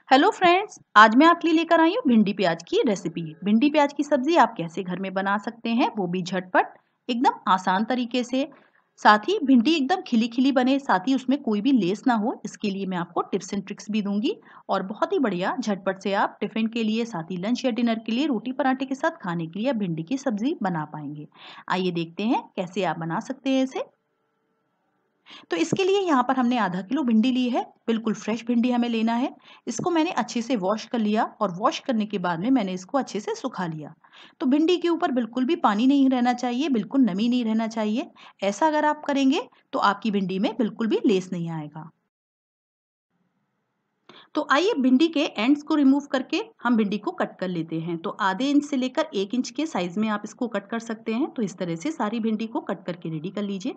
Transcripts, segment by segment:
Hello friends, आज मैं आपके लिए लेकर आई हूँ भिंडी प्याज की रेसिपी। भिंडी प्याज की सब्जी आप कैसे घर में बना सकते हैं, वो भी झटपट, एकदम आसान तरीके से। साथ ही भिंडी एकदम खिली खिली बने, साथ ही उसमें कोई भी लेस ना हो, इसके लिए मैं आपको टिप्स एंड ट्रिक्स भी दूंगी। और बहुत ही बढ़िया झटपट से आप टिफिन के लिए, साथ ही लंच या डिनर के लिए, रोटी पराठे के साथ खाने के लिए आप भिंडी की सब्जी बना पाएंगे। आइए देखते हैं कैसे आप बना सकते हैं इसे। तो इसके लिए यहाँ पर हमने आधा किलो भिंडी ली है। बिल्कुल फ्रेश भिंडी हमें लेना है। इसको मैंने अच्छे से वॉश कर लिया और वॉश करने के बाद में मैंने इसको अच्छे से सुखा लिया। तो भिंडी के ऊपर बिल्कुल भी पानी नहीं रहना चाहिए, बिल्कुल नमी नहीं रहना चाहिए। ऐसा अगर आप करेंगे तो आपकी भिंडी में बिल्कुल भी लेस नहीं आएगा। तो आइए भिंडी के एंड्स को रिमूव करके हम भिंडी को कट कर लेते हैं। तो आधे इंच से लेकर 1 इंच के साइज में आप इसको कट कर सकते हैं। तो इस तरह से सारी भिंडी को कट करके रेडी कर लीजिए।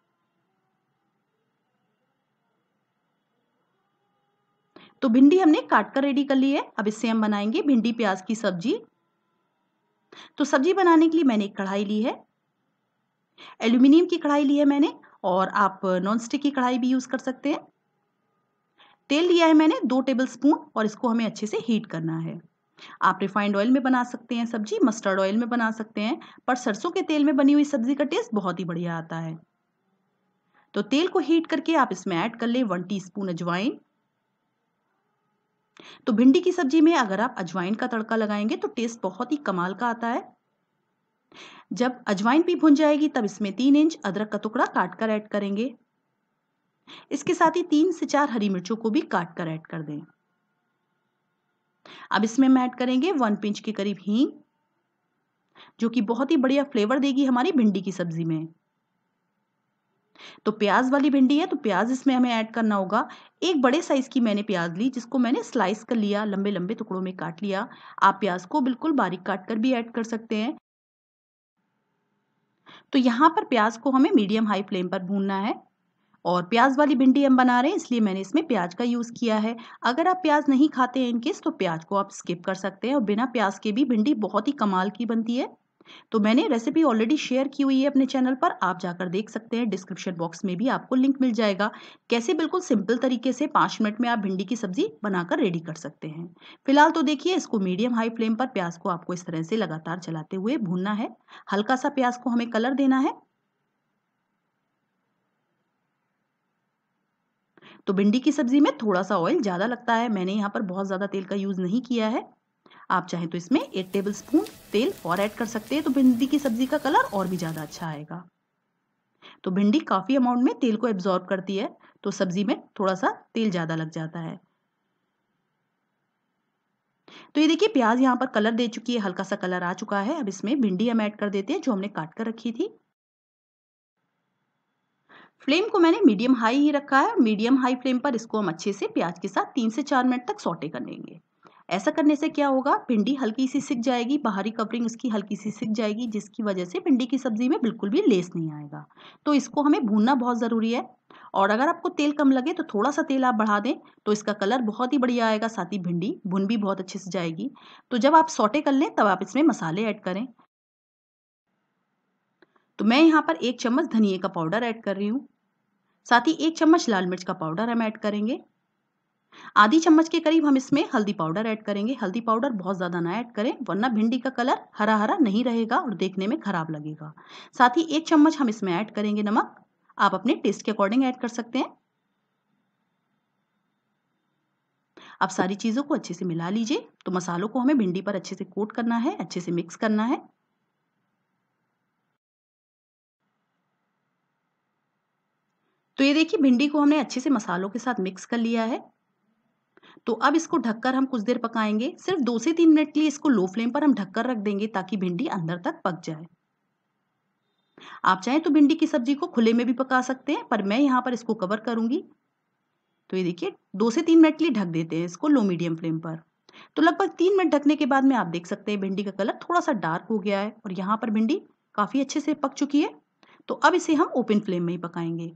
तो भिंडी हमने काट कर रेडी कर ली है। अब इससे हम बनाएंगे भिंडी प्याज की सब्जी। तो सब्जी बनाने के लिए मैंने एक कढ़ाई ली है। एल्यूमिनियम की कढ़ाई ली है मैंने, और आप नॉन स्टिक की कढ़ाई भी यूज कर सकते हैं। तेल लिया है मैंने 2 टेबल स्पून, और इसको हमें अच्छे से हीट करना है। आप रिफाइंड ऑयल में बना सकते हैं सब्जी, मस्टर्ड ऑयल में बना सकते हैं, पर सरसों के तेल में बनी हुई सब्जी का टेस्ट बहुत ही बढ़िया आता है। तो तेल को हीट करके आप इसमें ऐड कर ले 1 टीस्पून अजवाइन। तो भिंडी की सब्जी में अगर आप अजवाइन का तड़का लगाएंगे तो टेस्ट बहुत ही कमाल का आता है। जब अजवाइन भी भुन जाएगी तब इसमें 3 इंच अदरक का टुकड़ा काट कर ऐड करेंगे। इसके साथ ही 3 से 4 हरी मिर्चों को भी काट कर ऐड कर दें। अब इसमें हम ऐड करेंगे 1 पिंच के करीब हींग, जो कि बहुत ही बढ़िया फ्लेवर देगी हमारी भिंडी की सब्जी में। तो प्याज वाली भिंडी है तो प्याज इसमें हमें ऐड करना होगा। एक बड़े साइज की मैंने प्याज ली, जिसको मैंने स्लाइस कर लिया, लंबे लंबे टुकड़ों में काट लिया। आप प्याज को बिल्कुल बारीक काट कर भी ऐड कर सकते हैं। तो यहाँ पर प्याज को हमें मीडियम हाई फ्लेम पर भूनना है। और प्याज वाली भिंडी हम बना रहे हैं, इसलिए मैंने इसमें प्याज का यूज किया है। अगर आप प्याज नहीं खाते हैं इनकेस, तो प्याज को आप स्किप कर सकते हैं, और बिना प्याज के भी भिंडी बहुत ही कमाल की बनती है। तो मैंने रेसिपी ऑलरेडी शेयर की हुई है अपने चैनल पर, आप जाकर देख सकते हैं। डिस्क्रिप्शन बॉक्स में भी आपको लिंक मिल जाएगा। कैसे बिल्कुल सिंपल तरीके से 5 मिनट में आप भिंडी की सब्जी बनाकर रेडी कर सकते हैं। फिलहाल तो देखिए, इसको मीडियम हाई फ्लेम पर प्याज को आपको इस तरह से लगातार चलाते हुए भूनना है। हल्का सा प्याज को हमें कलर देना है। तो भिंडी की सब्जी में थोड़ा सा ऑयल ज़्यादा लगता है, मैंने यहाँ पर बहुत ज़्यादा तेल का यूज़ नहीं किया है। आप चाहें तो इसमें 1 टेबल स्पून तेल और ऐड कर सकते हैं, तो भिंडी की सब्जी का कलर और भी ज़्यादा अच्छा आएगा। तो भिंडी काफ़ी अमाउंट में तेल को एब्जॉर्ब करती है, तो सब्जी में थोड़ा सा तेल ज़्यादा लग जाता है। तो ये देखिए, प्याज यहाँ पर कलर दे चुकी है, हल्का सा कलर आ चुका है। अब इसमें भिंडी हम ऐड कर देते हैं जो हमने काट कर रखी थी। फ्लेम को मैंने मीडियम हाई ही रखा है। मीडियम हाई फ्लेम पर इसको हम अच्छे से प्याज के साथ 3 से 4 मिनट तक सौटे कर लेंगे। ऐसा करने से क्या होगा, भिंडी हल्की सी सिक जाएगी, बाहरी कवरिंग उसकी हल्की सी सिक जाएगी, जिसकी वजह से भिंडी की सब्जी में बिल्कुल भी लेस नहीं आएगा। तो इसको हमें भूनना बहुत ज़रूरी है। और अगर आपको तेल कम लगे तो थोड़ा सा तेल आप बढ़ा दें, तो इसका कलर बहुत ही बढ़िया आएगा, साथ ही भिंडी भुन भी बहुत अच्छे से जाएगी। तो जब आप सौटे कर लें तब आप इसमें मसाले ऐड करें। तो मैं यहाँ पर 1 चम्मच धनिए का पाउडर ऐड कर रही हूँ। साथ ही 1 चम्मच लाल मिर्च का पाउडर हम ऐड करेंगे। आधी चम्मच के करीब हम इसमें हल्दी पाउडर ऐड करेंगे। हल्दी पाउडर बहुत ज़्यादा ना ऐड करें, वरना भिंडी का कलर हरा हरा नहीं रहेगा और देखने में खराब लगेगा। साथ ही 1 चम्मच हम इसमें ऐड करेंगे नमक। आप अपने टेस्ट के अकॉर्डिंग ऐड कर सकते हैं। अब सारी चीज़ों को अच्छे से मिला लीजिए। तो मसालों को हमें भिंडी पर अच्छे से कोट करना है, अच्छे से मिक्स करना है। तो ये देखिए, भिंडी को हमने अच्छे से मसालों के साथ मिक्स कर लिया है। तो अब इसको ढककर हम कुछ देर पकाएंगे। सिर्फ 2 से 3 मिनट के लिए इसको लो फ्लेम पर हम ढककर रख देंगे, ताकि भिंडी अंदर तक पक जाए। आप चाहें तो भिंडी की सब्जी को खुले में भी पका सकते हैं, पर मैं यहाँ पर इसको कवर करूंगी। तो ये देखिए, 2 से 3 मिनट के लिए ढक देते हैं इसको लो मीडियम फ्लेम पर। तो लगभग 3 मिनट ढकने के बाद में आप देख सकते हैं भिंडी का कलर थोड़ा सा डार्क हो गया है, और यहाँ पर भिंडी काफी अच्छे से पक चुकी है। तो अब इसे हम ओपन फ्लेम में ही पकाएंगे।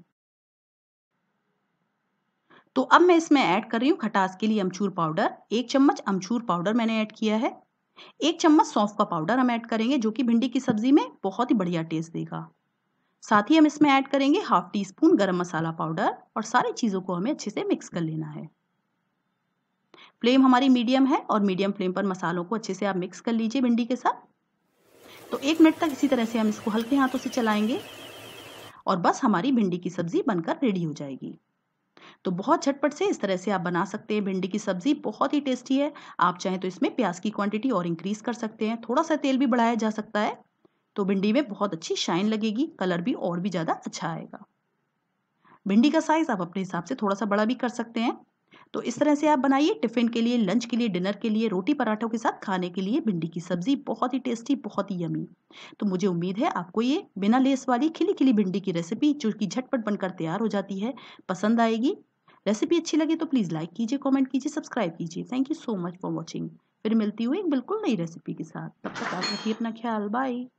तो अब मैं इसमें ऐड कर रही हूँ खटास के लिए अमचूर पाउडर। 1 चम्मच अमचूर पाउडर मैंने ऐड किया है। 1 चम्मच सौंफ का पाउडर हम ऐड करेंगे, जो कि भिंडी की सब्जी में बहुत ही बढ़िया टेस्ट देगा। साथ ही हम इसमें ऐड करेंगे हाफ टी स्पून गरम मसाला पाउडर, और सारी चीज़ों को हमें अच्छे से मिक्स कर लेना है। फ्लेम हमारी मीडियम है और मीडियम फ्लेम पर मसालों को अच्छे से आप मिक्स कर लीजिए भिंडी के साथ। तो 1 मिनट तक इसी तरह से हम इसको हल्के हाथों से चलाएंगे और बस हमारी भिंडी की सब्जी बनकर रेडी हो जाएगी। तो बहुत झटपट से इस तरह से आप बना सकते हैं भिंडी की सब्जी, बहुत ही टेस्टी है। आप चाहें तो इसमें प्याज की क्वांटिटी और इंक्रीज कर सकते हैं, थोड़ा सा तेल भी बढ़ाया जा सकता है, तो भिंडी में बहुत अच्छी शाइन लगेगी, कलर भी और भी ज़्यादा अच्छा आएगा। भिंडी का साइज़ आप अपने हिसाब से थोड़ा सा बड़ा भी कर सकते हैं। तो इस तरह से आप बनाइए टिफ़िन के लिए, लंच के लिए, डिनर के लिए, रोटी पराठों के साथ खाने के लिए भिंडी की सब्ज़ी बहुत ही टेस्टी, बहुत ही यमी। तो मुझे उम्मीद है आपको ये बिना लेस वाली खिली-खिली भिंडी की रेसिपी जो कि झटपट बनकर तैयार हो जाती है, पसंद आएगी। रेसिपी अच्छी लगे तो प्लीज़ लाइक कीजिए, कमेंट कीजिए, सब्सक्राइब कीजिए। Thank you so much for watching. फिर मिलती हूँ एक बिल्कुल नई रेसिपी के साथ। तब तक आप रखिए अपना ख्याल। बाय।